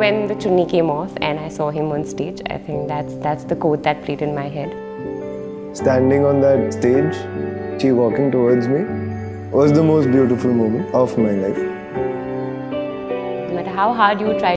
when the chunni came off and I saw him on stage, I think that's the quote that played in my head. Standing on that stage, she walking towards me, was the most beautiful moment of my life. No matter how hard you try